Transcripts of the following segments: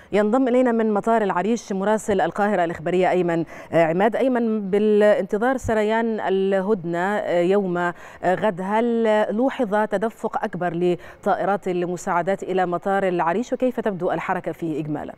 ينضم إلينا من مطار العريش مراسل القاهرة الإخبارية أيمن عماد. أيمن، بالانتظار سريان الهدنة يوم غد، هل لوحظ تدفق أكبر لطائرات المساعدات إلى مطار العريش، وكيف تبدو الحركة فيه إجمالا؟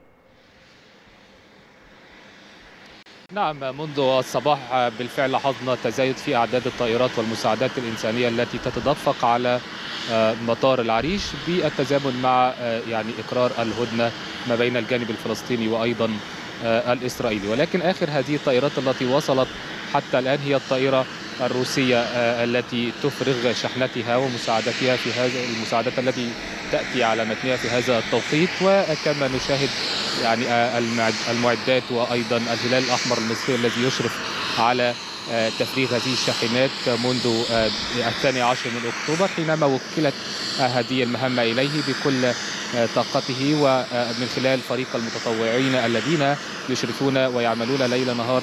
نعم، منذ الصباح بالفعل لاحظنا تزايد في أعداد الطائرات والمساعدات الإنسانية التي تتدفق على مطار العريش بالتزامن مع إقرار الهدنة ما بين الجانب الفلسطيني وأيضا الإسرائيلي. ولكن آخر هذه الطائرات التي وصلت حتى الآن هي الطائرة الروسية التي تفرغ شحنتها ومساعدتها في هذه المساعدات التي تأتي على متنها في هذا التوقيت. وكما نشاهد المعدات وأيضا الهلال الأحمر المصري الذي يشرف على تفريغ هذه الشاحنات منذ 12 من أكتوبر، حينما وكلت هذه المهمة إليه بكل طاقته ومن خلال فريق المتطوعين الذين يشرفون ويعملون ليل نهار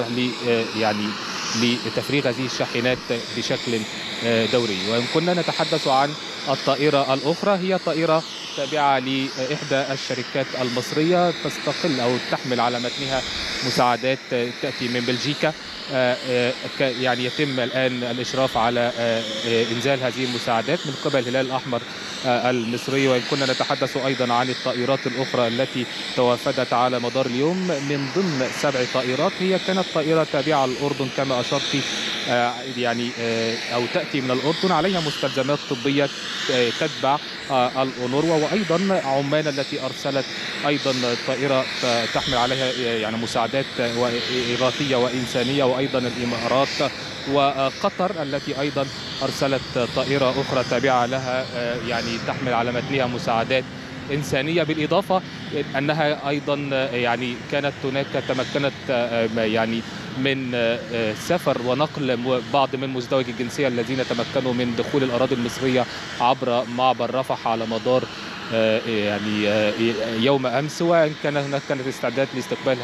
لتفريغ هذه الشاحنات بشكل دوري. وإن كنا نتحدث عن الطائرة الأخرى، هي طائرة تابعة لإحدى الشركات المصرية تستقل أو تحمل على متنها مساعدات تأتي من بلجيكا. يتم الآن الإشراف على إنزال هذه المساعدات من قبل الهلال الأحمر المصري. وإن كنا نتحدث أيضا عن الطائرات الأخرى التي توافدت على مدار اليوم، من ضمن 7 طائرات هي كانت طائرة تابعة للأردن كما أشرت، أو تأتي من الأردن، عليها مستلزمات طبية تتبع الأونروا، وأيضا عمان التي أرسلت أيضا طائرة تحمل عليها مساعدات إغاثية وإنسانية، وأيضا الإمارات وقطر التي أيضا أرسلت طائرة أخرى تابعة لها تحمل على متنها مساعدات إنسانية. بالإضافة أنها أيضا كانت هناك تمكنت من سفر ونقل بعض من مزدوجي الجنسية الذين تمكنوا من دخول الأراضي المصرية عبر معبر رفح على مدار يوم أمس. وإن كان هناك استعداد لاستقبال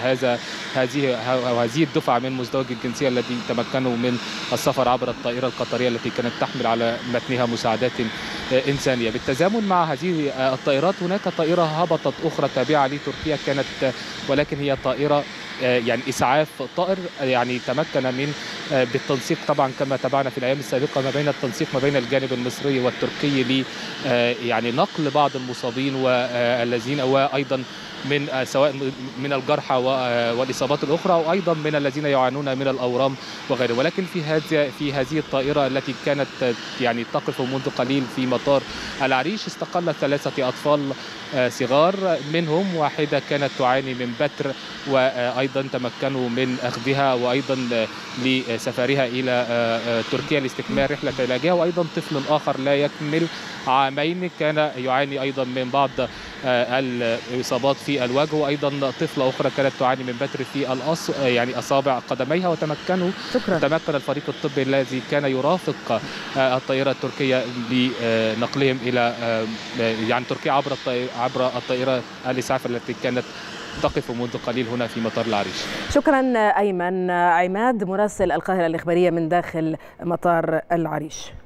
هذه الدفعة من مزدوجي الجنسية الذي تمكنوا من السفر عبر الطائرة القطرية التي كانت تحمل على متنها مساعدات إنسانية. بالتزامن مع هذه الطائرات هناك طائرة هبطت أخرى تابعة لتركيا كانت، ولكن هي طائرة إسعاف طائر تمكن من بالتنسيق طبعا كما تابعنا في الأيام السابقة ما بين التنسيق ما بين الجانب المصري والتركي لنقل بعض المصابين والذين وأيضا من سواء من الجرحى والإصابات الأخرى، وأيضا من الذين يعانون من الأورام وغيره. ولكن في هذه الطائرة التي كانت تقف منذ قليل في مطار العريش استقلت 3 أطفال صغار، منهم واحدة كانت تعاني من بتر، وأيضا تمكنوا من أخذها وأيضا لسفرها إلى تركيا لاستكمال رحلة علاجها. وأيضا طفل آخر لا يكمل عامين كان يعاني أيضا من بعض الإصابات في الوجه، وأيضا طفلة أخرى كانت تعاني من بتر في أصابع قدميها. تمكن الفريق الطبي الذي كان يرافق الطائرة التركية لنقلهم إلى تركيا عبر الطائرة الإسعاف التي كانت تقف منذ قليل هنا في مطار العريش. شكرا أيمن عماد مراسل القاهرة الإخبارية من داخل مطار العريش.